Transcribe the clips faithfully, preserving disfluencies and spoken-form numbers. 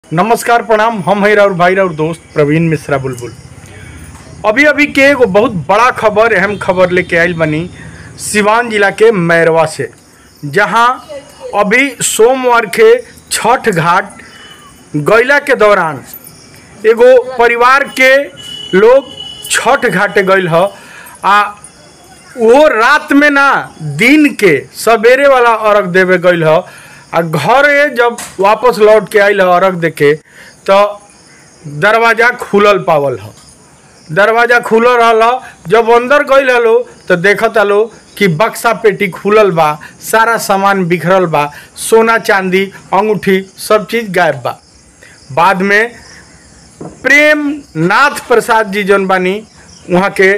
नमस्कार प्रणाम। हम है और भाई और दोस्त प्रवीण मिश्रा बुलबुल। अभी अभी के एगो बहुत बड़ा खबर अहम खबर लेके आयल बनी सिवान जिला के मैरवा से, जहां अभी सोमवार के छठ घाट गैला के दौरान एगो परिवार के लोग छठ घाटे गइल ह आ वो रात में ना दिन के सवेरे वाला अर्घ देवे गइल ह आ घरे जब वापस लौट के आइल अर्घ देके तो दरवाज़ा खुलल पावल ह। दरवाज़ा खुलल रहल, जब अंदर गइल हलो तो देखत हलो कि बक्सा पेटी खुलल बा, सारा सामान बिखरल बा, सोना चांदी अंगूठी सब चीज़ गायब बा। बाद में प्रेम नाथ प्रसाद जी जौन बानी वहाँ के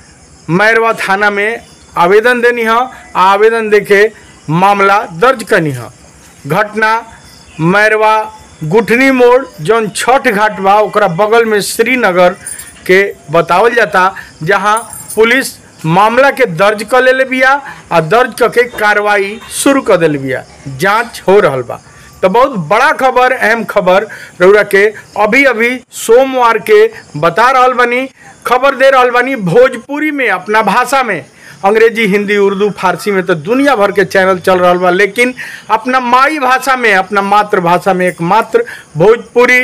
मैरवा थाना में आवेदन देनी है। आवेदन देके मामला दर्ज करनी है। घटना मैरवा गुठनी मोड़ जौन छठ घाट बा ओकरा बगल में श्रीनगर के बतावल जाता, जहां पुलिस मामला के दर्ज कर ले बिया आ दर्ज करके कार्रवाई शुरू कर दिल बिया। जांच हो रहल बा। तो बहुत बड़ा खबर अहम खबर रउरा के अभी अभी सोमवार के बता रहल बनी, खबर दे रहल बनी भोजपुरी में, अपना भाषा में। अंग्रेजी, हिंदी, उर्दू, फारसी में तो दुनिया भर के चैनल चल रहा बा, लेकिन अपना माई भाषा में, अपना मातृभाषा में एकमात्र भोजपुरी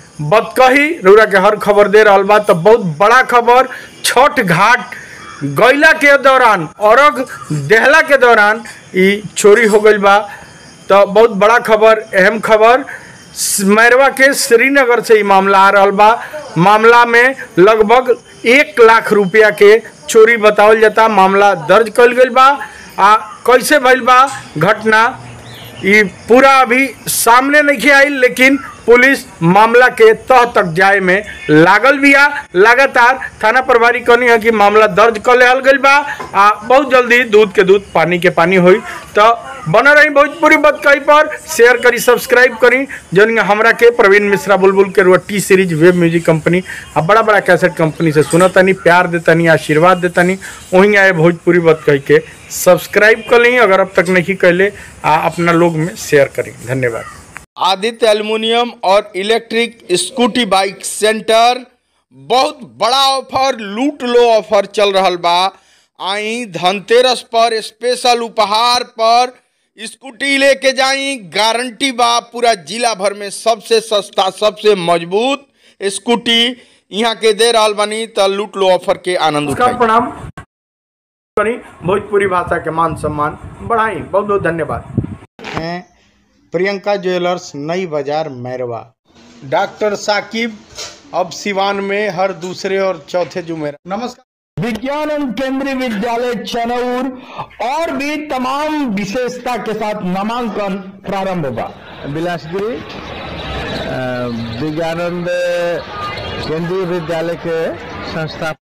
बतकही रउरा के हर खबर दे रहल बा। तो बहुत बड़ा खबर, छठ घाट गैला के दौरान, अर्घ देहला के दौरान ई चोरी हो गई बा। तो बहुत बड़ा खबर अहम खबर मैरवा के श्रीनगर से ही मामला आ रहा बा। मामला में लगभग एक लाख रुपया के चोरी बतावल जाता। मामला दर्ज कल गई बा। आ कैसे भइल बा घटना ये पूरा अभी सामने नहीं आई, लेकिन पुलिस मामला के तह तक जाए में लागल बिया। लगातार थाना प्रभारी कहनी है कि मामला दर्ज कर लेहल गइल बा। आ बहुत जल्दी दूध के दूध पानी के पानी होई। तो बना रही भोजपुरी बतकही पर, शेयर करी, सब्सक्राइब करी। जौन हमरा के प्रवीण मिश्रा बुलबुल के रुआ T series web music company आ बड़ा बड़ा कैसेट कंपनी से सुनतानी, प्यार देतानी, आशीर्वाद देतानी। वहीं आए भोजपुरी बतकही के सब्सक्राइब कर ली अगर अब तक नहीं कैले, आ अपना लोग में शेयर करी। धन्यवाद। आदित्य एल्युमिनियम और इलेक्ट्रिक स्कूटी बाइक सेंटर बहुत बड़ा ऑफर, लूट लो ऑफर चल रहा बा। आई धनतेरस पर स्पेशल उपहार पर स्कूटी लेके जाई, गारंटी बा। पूरा जिला भर में सबसे सस्ता, सबसे मजबूत स्कूटी यहाँ के दे रहल बनी। तो लूट लो ऑफर के आनंद उठाई। प्रणाम। भोजपुरी भाषा के मान सम्मान बढ़ाई। बहुत बहुत धन्यवाद। हैं प्रियंका ज्वेलर्स, नई बाजार, मैरवा। डॉक्टर साकिब अब सिवान में हर दूसरे और चौथे जुमेरा। नमस्कार। विज्ञान केंद्रीय विद्यालय चनौर और भी तमाम विशेषता के साथ नामांकन प्रारंभ होगा। बिलासपुरी विज्ञानंद केंद्रीय विद्यालय के संस्था